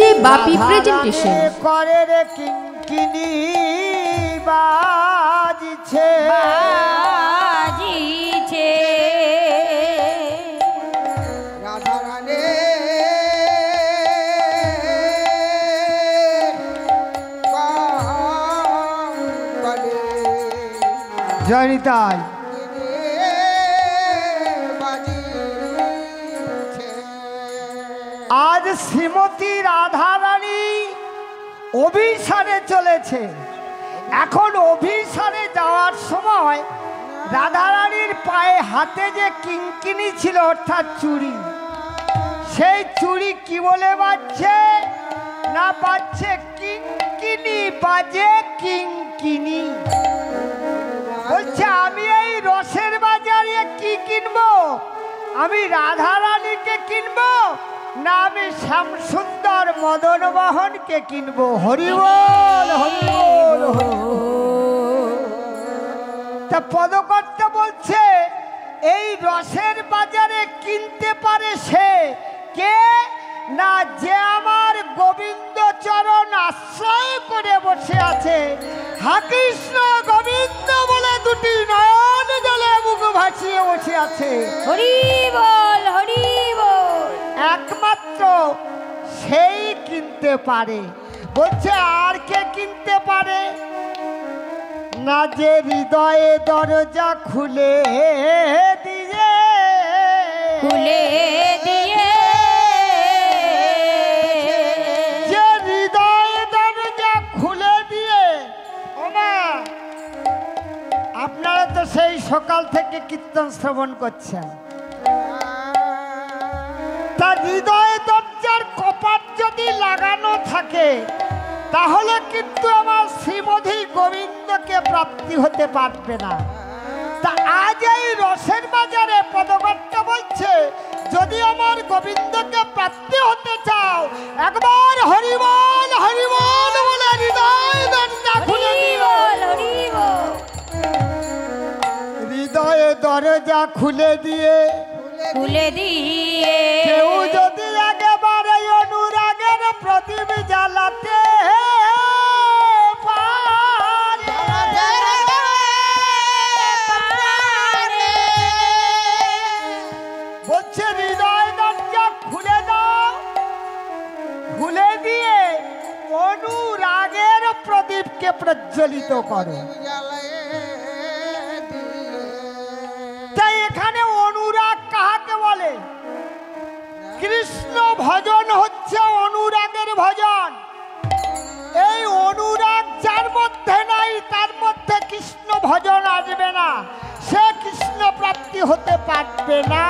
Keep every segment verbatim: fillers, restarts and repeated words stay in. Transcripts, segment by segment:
হচ্ছে বাপি প্রেজেন্টেশন। করে রে কিঙ্কিনি বাজিছে বাজিছে রাধা রানী জয়নিতাই আজ শ্রীমতী রাধারানী অভিসারে চলেছে। এখন অভিসারে যাওয়ার সময় রাধারানীর পায়ে হাতে যে কিঙ্কিনি ছিল অর্থাৎ চুড়ি, সেই চুড়ি কি বলে বাজছে না বাজছে কিঙ্কিনি, বাজে কিঙ্কিনি। বলছে আমি এই রসের বাজারে কি কিনবো, আমি রাধারানীকে কিনবো না আমি শ্যামসুন্দর মদন মোহনকে কিনবো। হরি বল হরি বল। তা পদকর্তা বলছে এই রসের বাজারে কিনতে পারে সে কে না যে আমার গোবিন্দ চরণ আশ্রয় করে বসে আছে। হা কৃষ্ণ গোবিন্দ বলে দুটি নয়ন জলে মুখ ভাসিয়ে বসে আছে। হরি বল হরি বল। একমাত্র সেই কিনতে পারে। বলছে আর কে কিনতে পারে না যে হৃদয়ে দরজা খুলে দিয়ে খুলে দিয়ে যে হৃদয়ে দরজা খুলে দিয়ে। ওমা আপনারা তো সেই সকাল থেকে কীর্তন শ্রবণ করছেন, তার হৃদয়ে দরজার কপাট যদি লাগানো থাকে তাহলে কিন্তু আমার শ্রীমধী গোবিন্দকে প্রাপ্তি হতে পারবে না। তা আজ এই রসের বাজারে পদকর্তা বলছে যদি আমার গোবিন্দকে প্রাপ্তি হতে চাও একবার হরি বল হরি বল বলে হৃদয় দরজা খুলে দিও। হৃদয়ে দরজা খুলে দিয়ে খুলে দিয়ে কেউ যদি একেবারে অনুরাগের প্রদীপ জ্বালাতে বলছে হৃদয় দরজা খুলে দাও, খুলে দিয়ে অনুরাগের প্রদীপকে প্রজ্বলিত করো। তাই এখানে অনুরাগ কাহাকে বলে? কৃষ্ণ ভজন হচ্ছে অনুরাগের ভজন। এই অনুরাগ যার মধ্যে নাই তার মধ্যে কৃষ্ণ ভজন আসবে না, সে কৃষ্ণ প্রাপ্তি হতে পারবে না।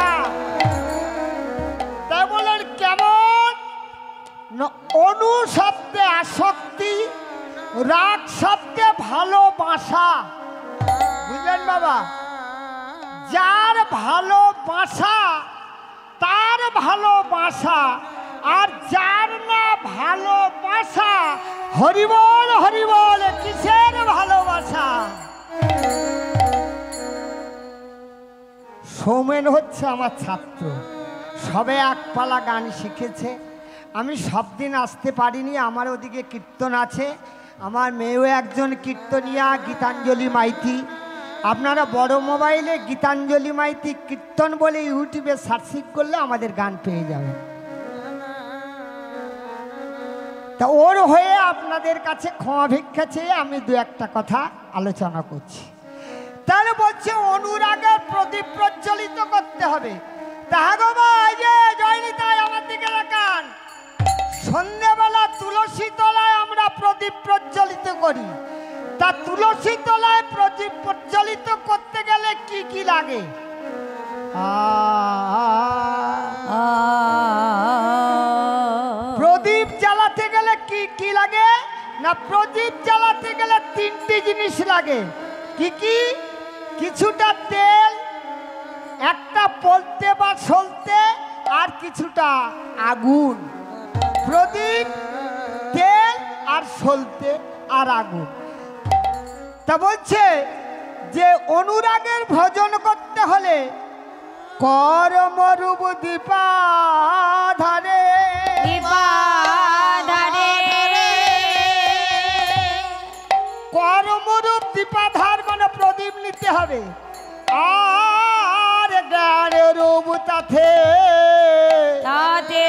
তাই বলেন কেমন অনু শব্দে আসক্তি, রাগ শব্দে ভালোবাসা। বুঝলেন বাবা? যার ভালোবাসা তার ভালোবাসা, আর যার না ভালোবাসা হরিবল হরিবল কিসের ভালোবাসা? সৌমেন হচ্ছে আমার ছাত্র, সবে একপালা গান শিখেছে। আমি সব দিন আসতে পারিনি, আমার ওদিকে কীর্তন আছে। আমার মেয়েও একজন কীর্তনিয়া গীতাঞ্জলি মাইতি। আপনারা বড় মোবাইলে গীতাঞ্জলি মাইতি কীর্তন বলে ইউটিউবে সার্চিং করলে আমাদের গান পেয়ে যাবেন। তা ওর হয়ে আপনাদের কাছে ক্ষমা ভিক্ষা চেয়ে আমি দু একটা কথা আলোচনা করছি। তাহলে বলছে অনুরাগের প্রদীপ প্রজ্বলিত করতে হবে। তাহাগো জয়নিতাই আমার দিকে দেখান। সন্ধ্যেবেলা তুলসী তলায় আমরা প্রদীপ প্রজ্বলিত করি। তা তুলসী তলায় প্রদীপ প্রজ্বলিত করতে গেলে কি কি লাগে? প্রদীপ জ্বালাতে গেলে কি কি লাগে না প্রদীপ জ্বালাতে গেলে তিনটি জিনিস লাগে। কি কি? কিছুটা তেল, একটা পলতে বা সলতে, আর কিছুটা আগুন। প্রদীপ, তেল আর সলতে আর আগুন। তা বলছে যে অনুরাগের ভজন করতে হলে কর্মরূপ দীপাধারে হবে আর জ্ঞানের রূপ তাতে তাতে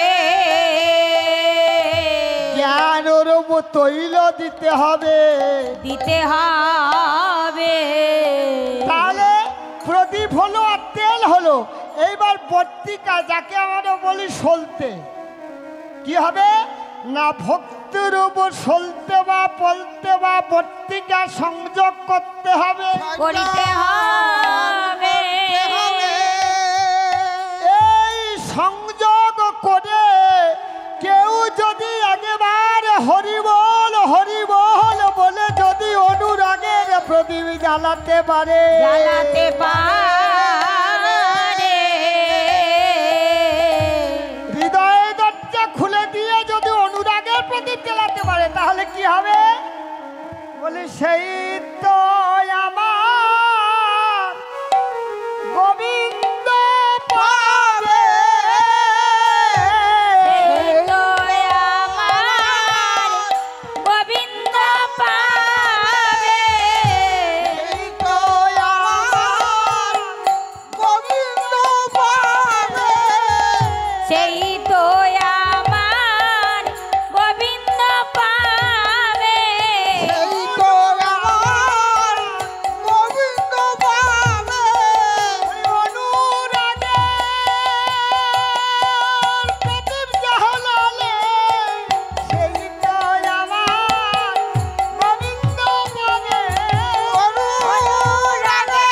জ্ঞান রূপ তৈল দিতে হবে দিতে হবে। তাহলে প্রদীপ হলো আর তেল হলো। এইবার বর্তিকা যাকে আমরা বলি সলতে কি হবে না ভক্তির উপর সলতে বা বলতে বা বর্তিকা সংযোগ করতে হবে করিতে হবে। এই সংযোগ করে কেউ যদি আগেবার হরিবল হরিবল বলে যদি অনুরাগের প্রদীপ জ্বালাতে পারে জ্বালাতে পারে হৃদয় দরজা খুলে দিয়ে যদি অনুরাগের প্রদীপ জ্বালাতে পারে তাহলে কি হবে বলে সেই তো আমার গোবিন্দ পাবে সেই তো আমার গোবিন্দ পাবে। সেই তো আমার গোবিন্দ পাবে সেই তো আমার গোবিন্দ পাবে। সেই তো আমার গোবিন্দ পাবে অনুরাগে প্রদীপ জ্বালালে সেই তো আমার গোবিন্দ পাবে অনুরাগে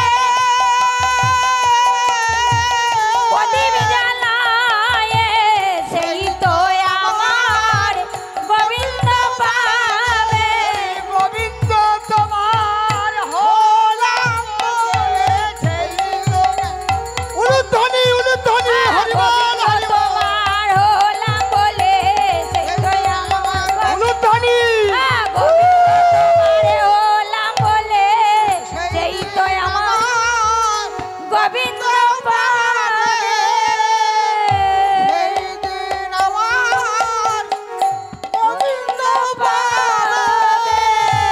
প্রদীপ জ্বালায় সেই তো আমার গোবিন্দ পাবে। গোবিন্দ তোমার হলাম বলে সেই উলুধ্বনি উলুধ্বনি হরিবল গোবিন্দ তোমার হলাম বলে সেই তো আমার উলুধ্বনি গোবিন্দ তোমার হলাম বলে সেই তো আমার গোবিন্দ পাবে। গোবিন্দ পাবে।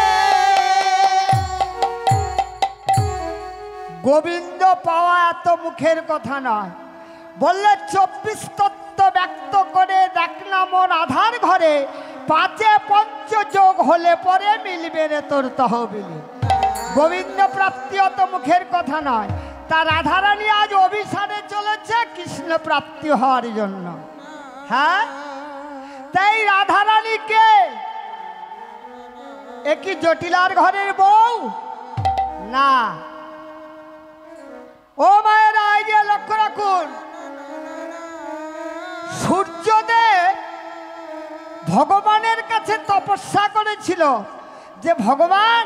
গোবিন্দ পাওয়া এত মুখের কথা নয় বললে চব্বিশ তত্ত্ব ব্যক্ত করে দেখ না মোর আধার ঘরে পাঁচে পঞ্চযোগ হলে পরে মিলবে রে তোর তহবিলে। গোবিন্দ প্রাপ্তি অত মুখের কথা নয়। তার রাধারানী আজ অভিসারে চলেছে কৃষ্ণ প্রাপ্তি হওয়ার জন্য। হ্যাঁ তাই রাধারানীকে এ কি জটিলার ঘরের বউ না। ও মায়েরা এই যে লক্ষ্য রাখুন সূর্যদেব ভগবানের কাছে তপস্যা করেছিল যে ভগবান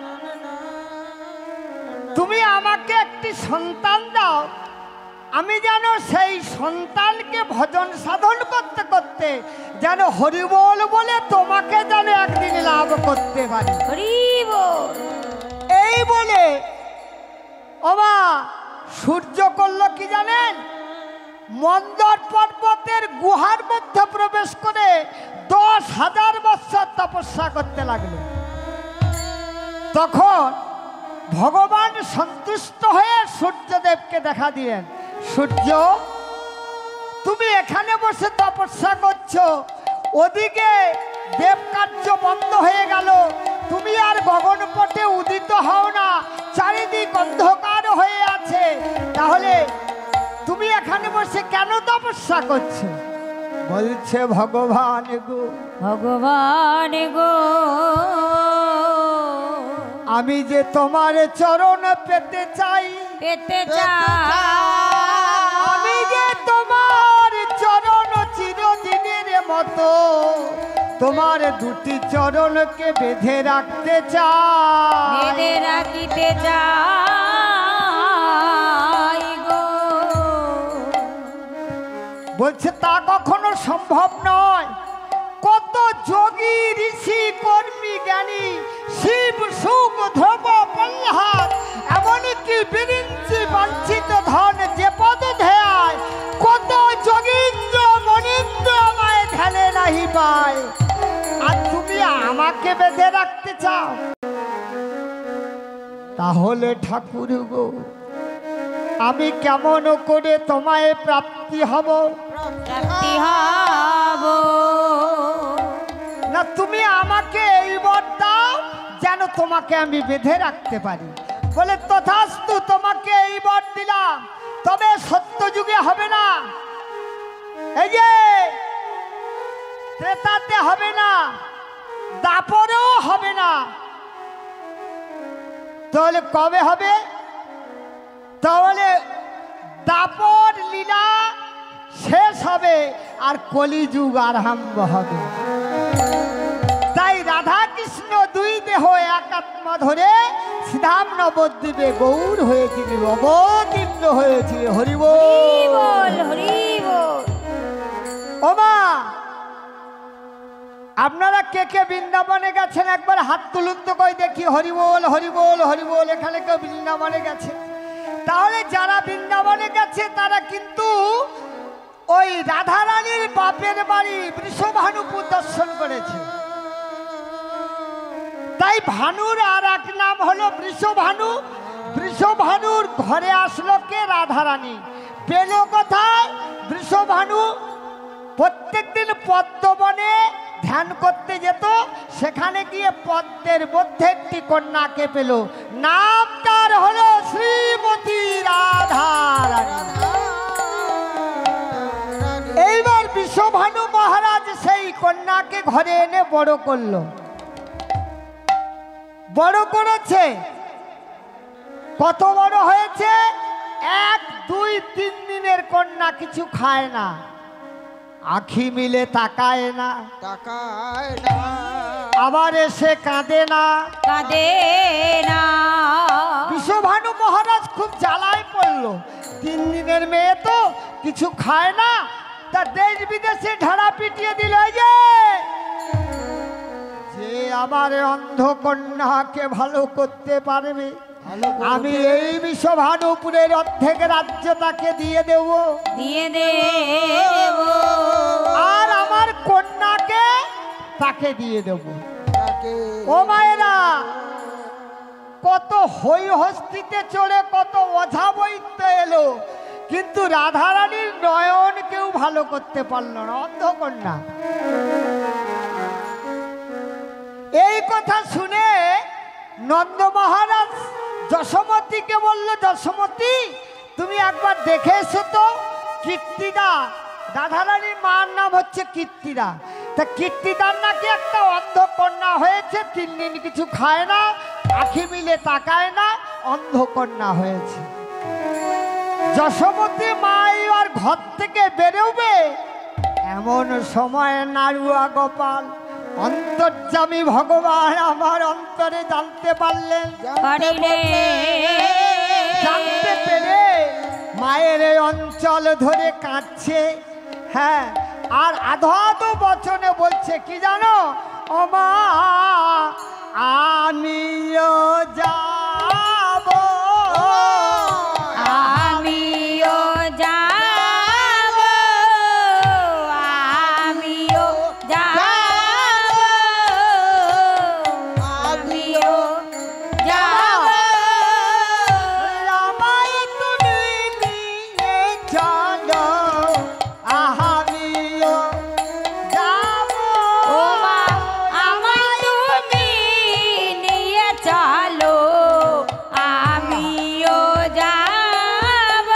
তুমি আমাকে একটি সন্তান দাও আমি যেন সেই সন্তানকে ভজন সাধন করতে করতে যেন হরিবোল বলে তোমাকে যেন একদিন লাভ করতে পারি। হরি বল। এই বলে ওমা সূর্য করল কি জানেন মন্দর পর্বতের গুহার মধ্যে প্রবেশ করে দশ হাজার বছর তপস্যা করতে লাগলো। তখন ভগবান সন্তুষ্ট হয়ে সূর্যদেবকে দেখা দিলেন সূর্য তুমি এখানে বসে তপস্যা করছো ওদিকে দেবকার্য বন্ধ হয়ে গেল তুমি আর গগনপটে উদিত হও না চারিদিক অন্ধকার হয়ে আছে তাহলে তুমি এখানে বসে কেন তপস্যা করছো বলছে ভগবান গো ভগবান গো আমি যে তোমার চরণ পেতে চাই পেতে চাই আমি যে তোমার চরণ চিরদিনের মতো তোমার দুটি চরণকে বেঁধে রাখতে চাই বেঁধে রাখিতে চাই গো। বলছে তা কখনো সম্ভব নয় কত যোগী ঋষি কর্মী জ্ঞানী শিব সুখ ধ্রুব প্রহ্লাদ এমনকি বিরিঞ্চি বাঞ্ছিত ধন যে পদ ধ্যায় কত যোগীন্দ্র মনীন্দ্র আমায় ধ্যানে নাহি পায় আর তুমি আমাকে বেঁধে রাখতে চাও তাহলে ঠাকুর গো আমি কেমন করে তোমায় প্রাপ্তি হব? প্রাপ্তি হব না তুমি আমাকে এই বর দাও যেন তোমাকে আমি বেঁধে রাখতে পারি। বলে তথাস্তু, তোমাকে এই বর দিলাম, তবে সত্য যুগে হবে না, এই যে ত্রেতাতে হবে না, দাপরেও হবে না। তাহলে কবে হবে? তাহলে দাপর লীলা শেষ হবে আর কলিযুগ আরম্ভ হবে। তাই রাধা কৃষ্ণ দুই দেহ এক আত্মা ধরে শ্রীধাম নবদ্বীপে গৌর হয়েছিল, অবতীর্ণ হয়েছিল। হরি হরি বল। বল হরি বল। ওমা, আপনারা কে কে বৃন্দাবনে গেছেন একবার হাত তুলুন তো কই দেখি। হরি বল হরি বল হরি বল। এখানে কেউ বৃন্দাবনে গেছে? তাহলে যারা বৃন্দাবনে গেছে তারা কিন্তু ওই রাধারানীর বাপের বাড়ি বৃষভানুপুর দর্শন করেছে। তাই ভানুর আর এক নাম হলো বৃষভানু। বৃষভানুর ঘরে আসলো কে? রাধারানী। পেল কোথায়? বৃষভানু প্রত্যেকদিন পদ্মবনে ধ্যান করতে যেত, সেখানে গিয়ে পদ্মের মধ্যে একটি কন্যাকে পেল, নাম তার হলো শ্রীমতী রাধারানী। এইবার বৃষভানু মহারাজ সেই কন্যাকে ঘরে এনে বড় করলো। বড় করেছে, কত বড় হয়েছে? এক দুই তিন দিনের কন্যা, কিছু খায় না, আখি মিলে তাকায় না, তাকায় না, আবার এসে কাঁদে না, কাঁদে না। বৃষভানু মহারাজ খুব জ্বালায় পড়লো। তিন দিনের মেয়ে তো কিছু খায় না, তা দেশ বিদেশে ঢাড়া পিটিয়ে দিল। এই যে যে আমার অন্ধ কন্যাকে ভালো করতে পারবে, আমি এই বৃষভানুপুরের অর্ধেক রাজ্য তাকে দিয়ে দেব, দিয়ে দেব। আর আমার কন্যাকে তাকে দিয়ে দেব। তাকে ও মায়েরা, কত হই হস্তিতে চড়ে কত ওঝা বৈদ্য এলো, কিন্তু রাধারানীর নয়ন কেউ ভালো করতে পারলো না, অন্ধকন্যা। এই কথা শুনে নন্দ মহারাজ যশোমতীকে বলল, যশোমতী তুমি একবার দেখে এসো তো কীর্তিদা। রাধারানীর মার নাম হচ্ছে কীর্তিদা। তা কীর্তিদার নাকি একটা অন্ধ কন্যা হয়েছে, তিন দিন কিছু খায় না, আখি মিলে তাকায় না, অন্ধ কন্যা হয়েছে। যশোমতী মাই আর ঘর থেকে বেরোবে, এমন সময় নাড়ুয়া গোপাল অন্তর্যামী ভগবান আমার অন্তরে জানতে পারলেন। পারিলে জানতে পেরে মায়ের এই অঞ্চল ধরে কাঁদছে। হ্যাঁ, আর আধো আধো বচনে বলছে কি জানো? ও মা আমিও যাব, আমিও যাব, আমিও যাব, আমিও যাব। আমায় তুমি নিয়ে চলো, আমিও যাব। ও মা আমায় তুমি নিয়ে চলো, আমিও যাব।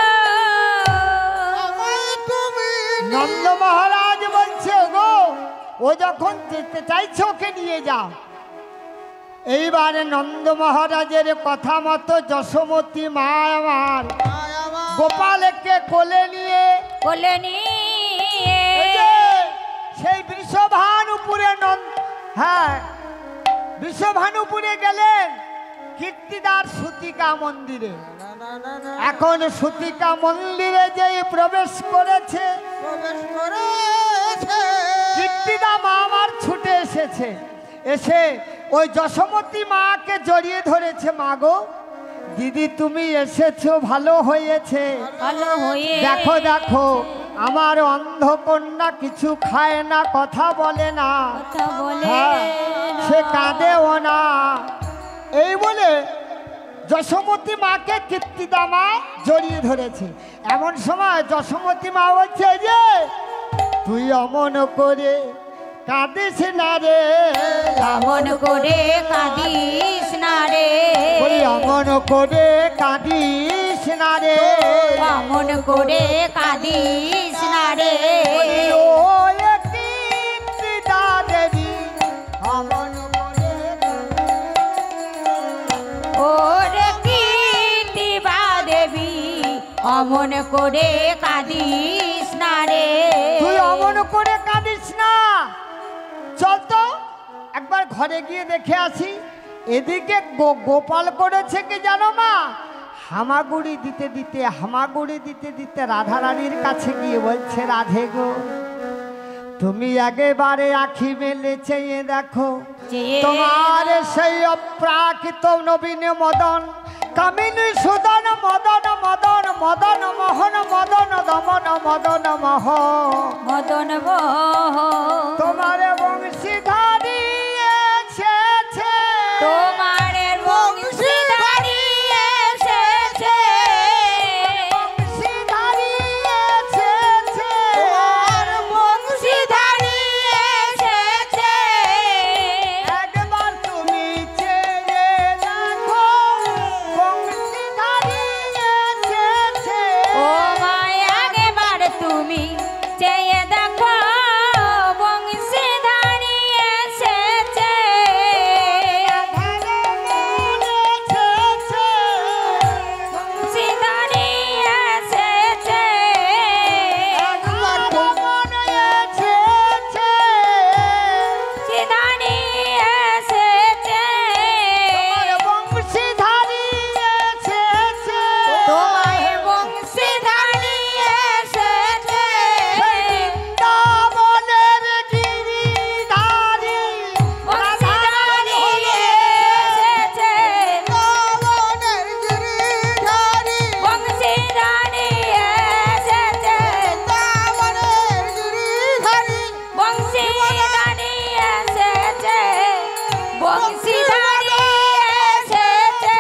নন্দ মহারাজ বলছে গো, ও যখন যেতে চাইছে ওকে নিয়ে যাও। এইবারে নন্দ মহারাজের কথা মতো যশোমতী মা আমার গোপালকে কোলে নিয়ে বলে এই নিয়ে যে সেই বৃষভানুপুরে নন্দ হ্যাঁ বৃষভানুপুরে গেলেন কীর্তিদার সুতিকা মন্দিরে। এখন সুতিকা মন্দিরে যেই প্রবেশ করেছে, প্রবেশ করেছে, কীর্তিদা মা আমার ছুটে এসেছে, এসে ওই যশোমতী মাকে জড়িয়ে ধরেছে। মা গো, দিদি তুমি এসেছো, ভালো হয়েছে। ভালো হয়ে দেখো দেখো আমার অন্ধ কন্যা কিছু খায় না, কথা বলে না, কথা বলে হ্যাঁ, না। সে কাঁদেও না। এই বলে যশোমতী মাকে কীর্তিদা মা জড়িয়ে ধরেছে। এমন সময় যশোমতী মা বলছে যে তুই অমন করে কাঁদিস না রে, অমন করে কাঁদিস না রে, বলি অমন করে কাঁদিস না রে, অমন করে কাঁদিস না রে, ও কীর্তিদা দেবী অমন করে ওরে কীর্তিবা দেবী অমন করে কাঁদিস না রে, তুই অমন করে কাঁদিস না। চল তো একবার ঘরে গিয়ে দেখে আসি। এদিকে গো- গোপাল করেছে কি জানো মা, হামাগুড়ি দিতে দিতে হামাগুড়ি দিতে দিতে রাধা রানীর কাছে গিয়ে বলছে, রাধে গো তুমি একেবারে আখি মেলে চেয়ে দেখো, চেয়ে তোমার সেই অপ্রাকৃত নবীন মদন কামিনী সুদন মদন মদন মদন মোহন মদন দমন মদন মোহ মদন মোহ তোমার বংশীধারী এসেছে, তোমার বংশীধারী এসেছে, বংশীধারী এসেছে, তোমার বংশীধারী এসেছে, একবার তুমি চেয়ে দেখো বংশীধারী এসেছে, ও মায় একবার তুমি চেয়ে দেখো বংশীধারী এসেছে, বংশীধারী এসেছে, বংশীধারী এসেছে, তোমার বংশীধারী এসেছে, বংশীধারী এসেছে, বংশীধারী এসেছে, বংশীধারী এসেছে, বংশীধারী এসেছে।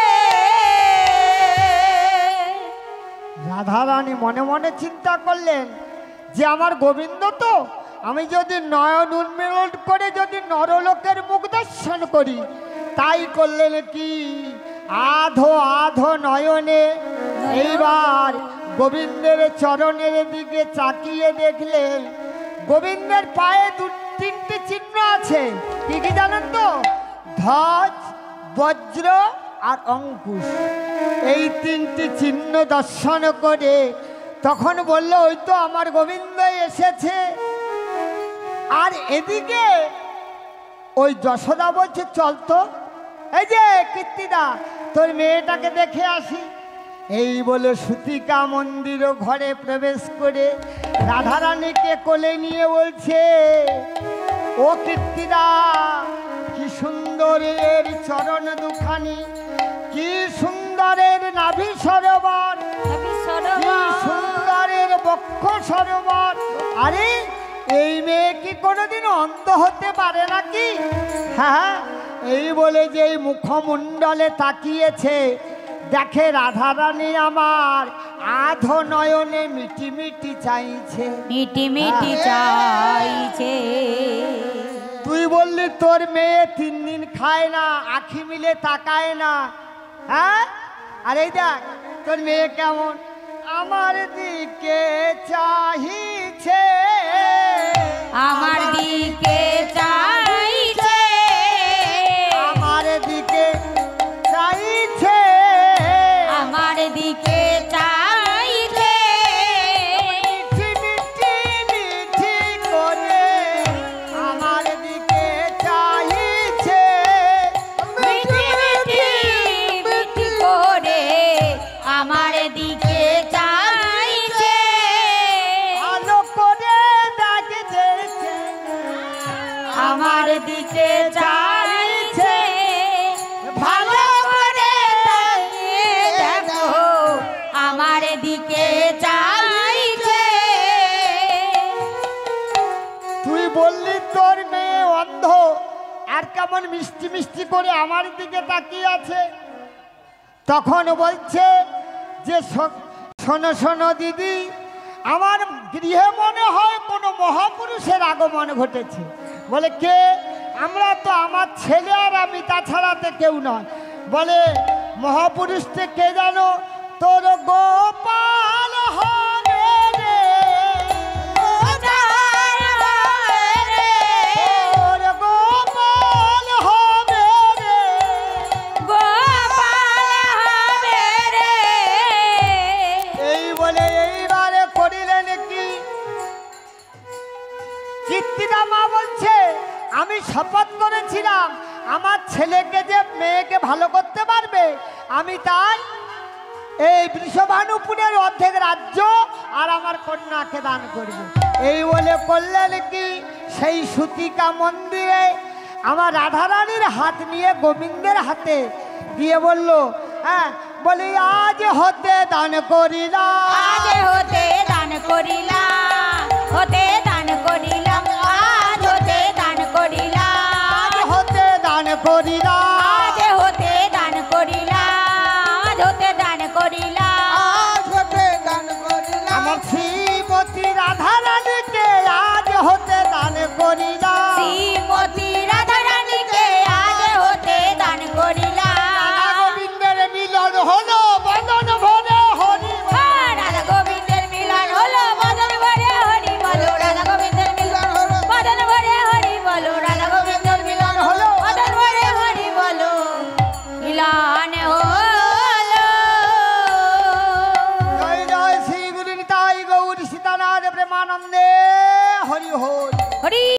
রাধারানী মনে মনে চিন্তা করলেন যে আমার গোবিন্দ তো, আমি যদি নয়ন উন্মিলন করে যদি নরলোকের মুখ দর্শন করি, তাই করলেন কি আধো আধো নয়নে এইবার গোবিন্দের চরণের দিকে তাকিয়ে দেখলেন গোবিন্দের পায়ে দু তিনটে চিহ্ন আছে। কি কি জানেন তো? ধ্বজ, বজ্র আর অঙ্কুশ, এই তিনটি চিহ্ন দর্শন করে তখন বলল ওই তো আমার গোবিন্দ এসেছে। আর এদিকে ওই যশোদা বলছে চল তো, এই যে কীর্তিদা তোর মেয়েটাকে দেখে আসি। এই বলে সুতিকা মন্দির ঘরে প্রবেশ করে রাধারানীকে কোলে নিয়ে বলছে, ও কীর্তিদা কি সুন্দরের চরণ দুখানি, কি সুন্দরের নাভি সরোবর, আমি কি সরোবর সুন্দরের বক্ষ সরোবর। আরে এই মেয়ে কি কোনোদিন অন্ধ হতে পারে নাকি? হ্যাঁ, এই বলে যে এই মুখমণ্ডলে তাকিয়েছে, দেখে রাধারানী আমার আধো নয়নে মিটি মিটি চাইছে। মিটি মিটি চাইছে, তুই বললি তোর মেয়ে তিন দিন খায় না, আখি মিলে তাকায় না, হ্যাঁ? আর এই দেখ তোর মেয়ে কেমন আমার দিকে চাহিছে, আমার দিকে চাইছে, আমার দিকে চাইছে, আমার দিকে চাইছে, মিঠি মিঠি মিঠি করে আমার দিকে চাইছে, মিটি মিটি মিটি করে আমার দিকে চাইছে, ভালো করে দেখছে, আমার দিকে চাইছে, ভালো করে তাকিয়ে দেখো আমার দিকে চাইছে। তুই বললি তোর মেয়ে অন্ধ, আর কেমন মিষ্টি মিষ্টি করে আমার দিকে তাকিয়ে আছে। তখন বলছে যে শো- শোনো শোনো দিদি, আমার গৃহে মনে হয় কোনো মহাপুরুষের আগমন ঘটেছে। বলে কে? আমরা তো আমার ছেলে আর আমি, তাছাড়াতে কেউ নয়। বলে মহাপুরুষকে কে জানো? তোর গোপাল হবে রে, তোর গোপাল হবে রে। এই বলে এইবারে করিলেন কি? কীর্তিদা মা বলছে আমি শপথ করেছিলাম আমার ছেলেকে যে মেয়েকে ভালো করতে পারবে, আমি তাই এই বৃষভানুপুরের অর্ধেক রাজ্য আর আমার কন্যাকে দান করব। এই বলে করলেন কি? সেই সুতিকা মন্দিরে আমার রাধারানীর হাত নিয়ে গোবিন্দের হাতে দিয়ে বলল, হ্যাঁ বলি আজ হতে দান করিলাম, আজ হতে দান করিলাম, হতে দান করিলাম, আজ হতে দান করিলাম, আজ হতে দান করিলাম, আজ হতে দান করিলাম, আজ হতে দান করিলাম। আজ হতে দান করিলাম। আমার শ্রীমতী রাধারানীকে আজ হতে দান করিলাম, শ্রীমতী রাধারানীকে আজ হতে দান করিলাম। রাধা গোবিন্দের মিলন হলো বদন ভরে হরি বল। রাধা গোবিন্দের মিলন হলো বদন ভরে হরি বলো, রাধা গোবিন্দের মিলন হলো বদন ভরে হরি বলো, রাধা গোবিন্দের মিলন হলো বদন ভরে হরি বলো, মিলন হলো। জয় জয় শ্রী গুরু নিতাই গৌর সীতানাথ প্রেমানন্দে হরি হরি। হরি